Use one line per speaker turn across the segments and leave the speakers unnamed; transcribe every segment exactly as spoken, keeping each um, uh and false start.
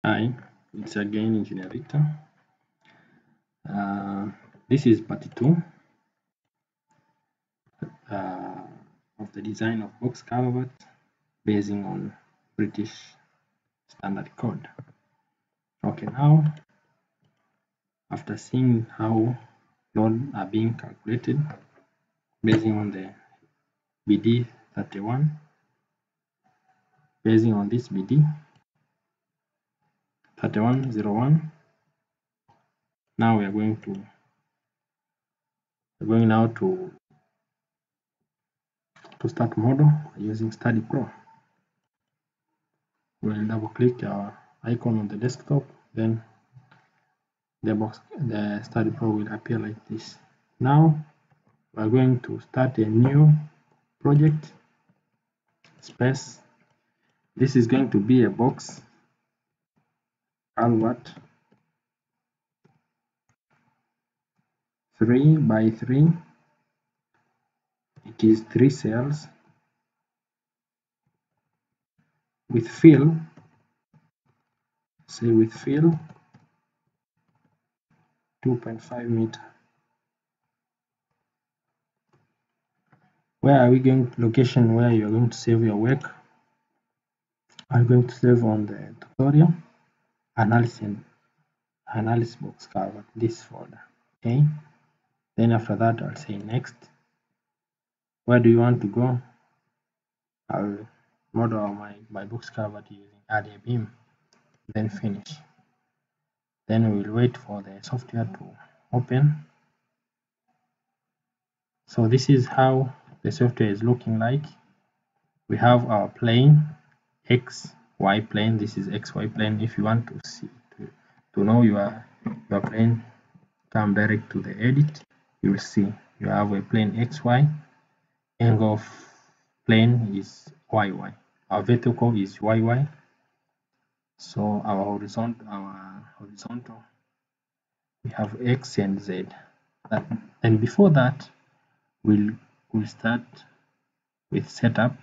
Hi, it's again Engineer Victor. Uh, this is part two uh, of the design of box culvert basing on British Standard Code. Okay, now after seeing how loads are being calculated basing on the B D thirty-one, basing on this B D thirty-one oh one, now we are going to we're going now to to start model using Study Pro. We'll double click our icon on the desktop, then the box the Study Pro will appear like this. Now we are going to start a new project space. This is going to be a box culvert three by three. It is three cells with fill, say with fill two point five meter. Where are we going? Location where you are going to save your work. I'm going to save on the tutorial analysis analysis box culvert, this folder. Okay, then after that I'll say next. Where do you want to go? I'll model my, my box culvert using add a beam, then finish. Then we'll wait for the software to open. So this is how the software is looking like. We have our plane, X Y plane. This is X Y plane. If you want to see to, to know your your plane, come direct to the edit. You will see you have a plane X Y. Angle of plane is Y Y. Our vertical is Y Y. So our horizontal, our horizontal, we have X and Z. That, and before that, we'll we'll start with setup.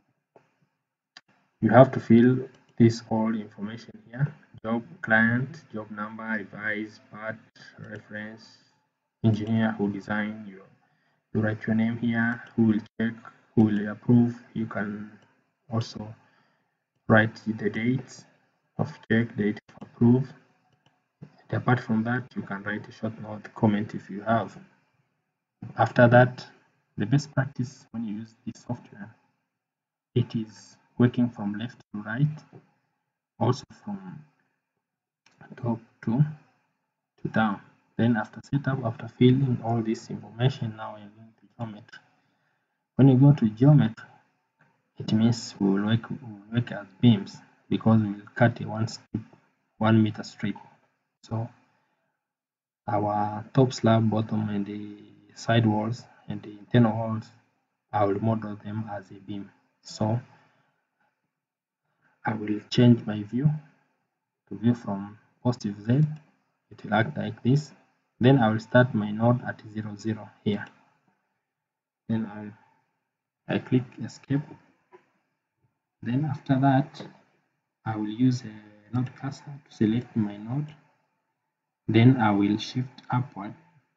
You have to fill this all information here: job, client, job number, revise, part, reference, engineer who designed. You you write your name here, who will check, who will approve. You can also write the date of check, date of approve. And apart from that, you can write a short note, comment if you have. After that, the best practice when you use this software, it is working from left to right, also from top to, to down. Then after setup, after filling all this information, now we are going to geometry. When you go to geometry, it means we will work, we will work as beams, because we will cut a one strip, one meter strip. So our top slab, bottom, and the side walls and the internal walls, I will model them as a beam. So I will change my view to view from positive Z. It will act like this. Then I will start my node at zero zero here. Then I I click escape. Then after that, I will use a node cursor to select my node. Then I will shift upward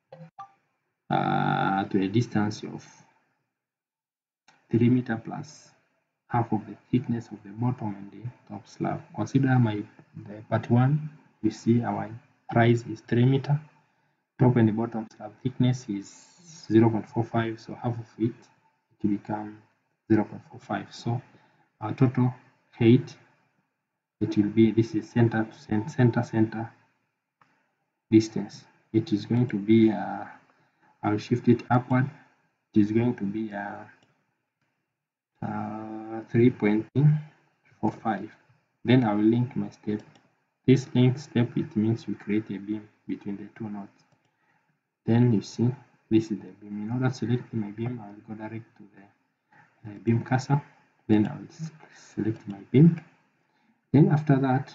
uh, to a distance of three meter plus half of the thickness of the bottom and the top slab. Consider my the part one. You see our rise is three meter. Top and the bottom slab thickness is zero point four five, so half of it it will become zero point four five. So our total height, it will be, this is center to center center distance. It is going to be uh, I'll shift it upward. It is going to be uh, uh, three point four five. Then I will link my step. This link step, it means we create a beam between the two nodes. Then you see this is the beam. In order to select my beam, I will go direct to the uh, beam cursor. Then I will select my beam. Then after that,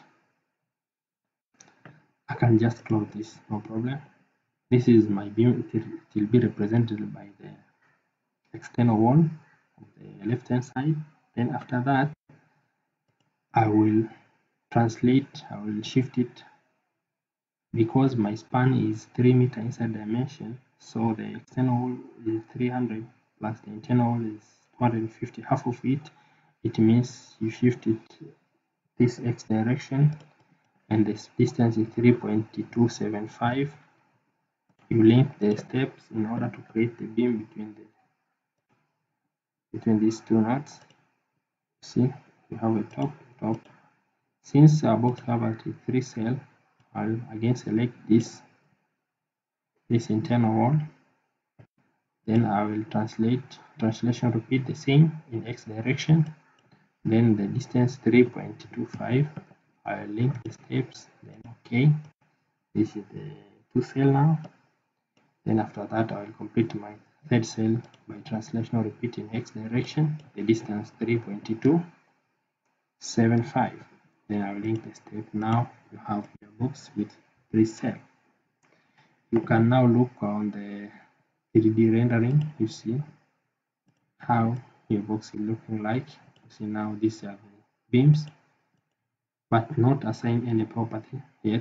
I can just close this, no problem. This is my beam. It will, it will be represented by the external wall of the left hand side. Then after that, I will translate, I will shift it because my span is three meter inside dimension, so the external wall is three hundred plus the internal wall is two hundred fifty, half of it. It means you shift it this x direction, and this distance is three point two seven five. You link the steps in order to create the beam between the between these two knots. See, you have a top top. Since our box cover is three cell, I'll again select this this internal wall. Then I will translate translation repeat the same in x direction. Then the distance three point two five. I will link the steps. Then okay, this is the two cell now. Then after that, I will complete my third cell by translation repeat in x direction. The distance three point two seven five. Then I will link the step. Now you have your box with three cells. You can now look on the three D rendering. You see how your box is looking like. You see now these are the beams, but not assign any property yet.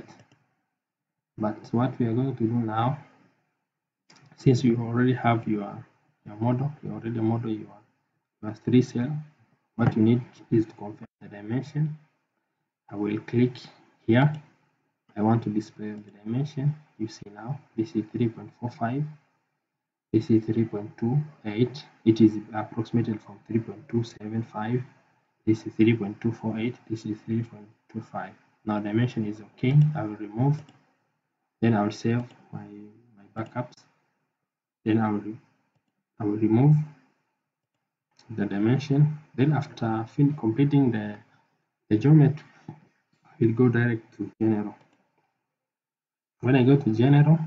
But what we are going to do now, since you already have your your model, you already model your your three cell, what you need is to confirm the dimension. I will click here. I want to display the dimension. You see now this is three point four five. This is three point two eight. It is approximated from three point two seven five. This is three point two four eight. This is three point two five. Now dimension is okay. I will remove. Then I will save my my backups. Then I will I will remove the dimension. Then after fin completing the the geometry, I will go direct to general. When I go to general,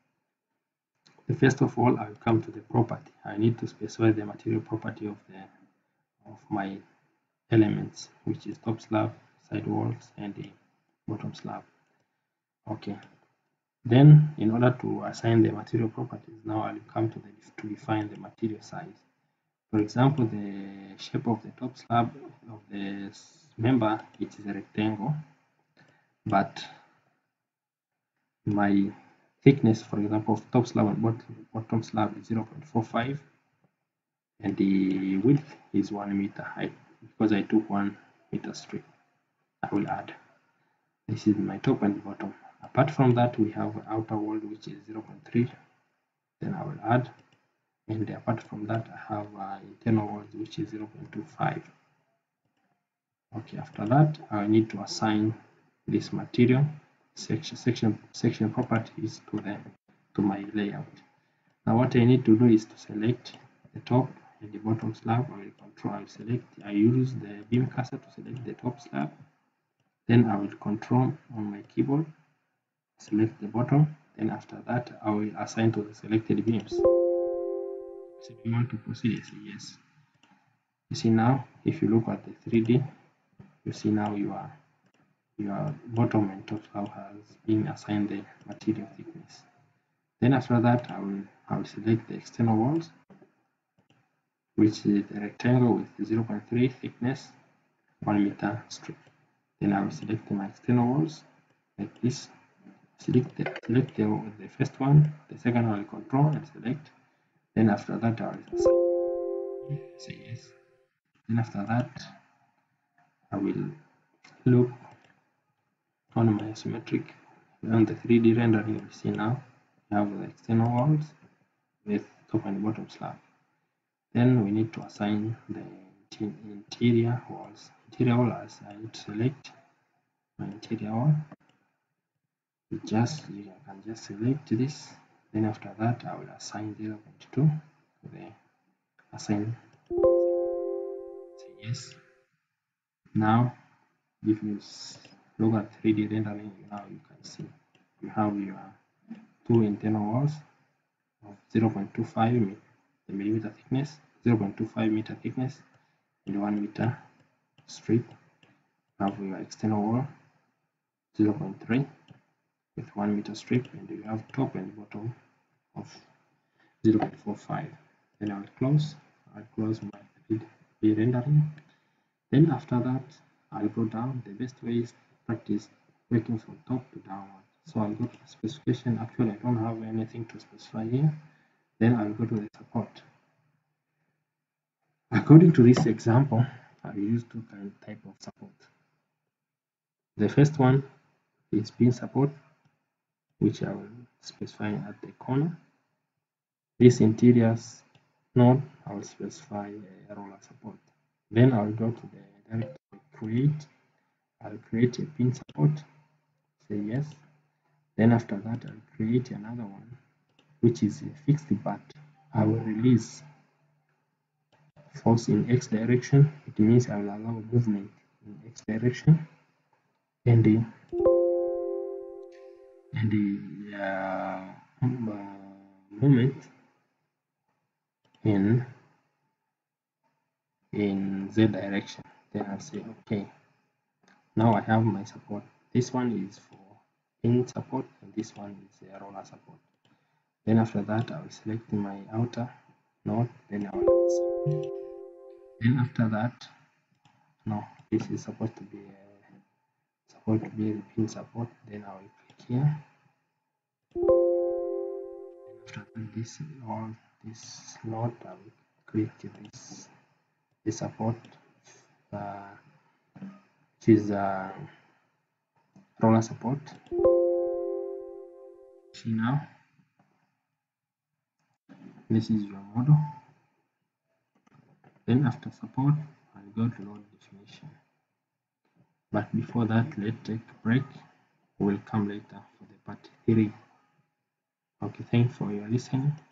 first of all, I will come to the property. I need to specify the material property of the of my elements, which is top slab, side walls, and the bottom slab. Okay. Then, in order to assign the material properties, now I will come to the to define the material size. For example, the shape of the top slab of the member, it is a rectangle, but my thickness, for example, of top slab and bottom, bottom slab is zero point four five, and the width is one meter height because I took one meter strip. I will add. This is my top and bottom. Apart from that, we have outer wall which is zero point three. Then I will add, and apart from that, I have uh, internal walls which is zero point two five. Okay, after that, I need to assign this material section section section properties to the to my layout. Now what I need to do is to select the top and the bottom slab. I will control I will select I use the beam cursor to select the top slab. Then I will control on my keyboard, select the bottom. Then after that, I will assign to the selected beams. So if you want to proceed, I say yes. You see now, if you look at the three D, you see now your your bottom and top slab has been assigned the material thickness. Then after that, I will I will select the external walls, which is a rectangle with zero point three thickness, one meter strip. Then I will select my external walls like this. Select the select the, the first one, the second one I will control and select. Then after that, I will say yes. Then after that, I will look on my isometric. On the three D rendering, you see now we have the external walls with top and bottom slab. Then we need to assign the interior walls. Interior walls, I need to select my interior wall. You just you can just select this. Then after that, I will assign zero point two to the assign. Say yes. Now, if you look at three D rendering, now you can see you have your two internal walls of zero point two five millimeter thickness, zero point two five meter thickness, and one meter strip. You have your external wall zero point three with one meter strip, and you have top and bottom of zero point four five. Then I'll close. I'll close my three D rendering. Then after that, I'll go down. The best way is practice working from top to downward. So I'll go to the specification. Actually, I don't have anything to specify here. Then I'll go to the support. According to this example, I use two kind type of support. The first one is pin support, which I will specify at the corner. This interiors node, I will specify a roller support. Then I'll go to the directory create. I'll create a pin support, say yes. Then after that, I'll create another one, which is a fixed part. I will release force in X direction. It means I will allow movement in X direction, and the and the uh, movement in in Z direction. Then I'll say okay. Now I have my support. This one is for pin support, and this one is a roller support. Then after that, I will select my outer node. Then I will. Then after that, no, this is supposed to be a, supposed to be the pin support. Then I will click here. After that, this all this node, I will click this the support, uh, which is uh, roller support. See now, this is your model. Then after support, I'll go to load definition. But before that, let's take a break. We'll come later for the part three. Okay, thanks for your listening.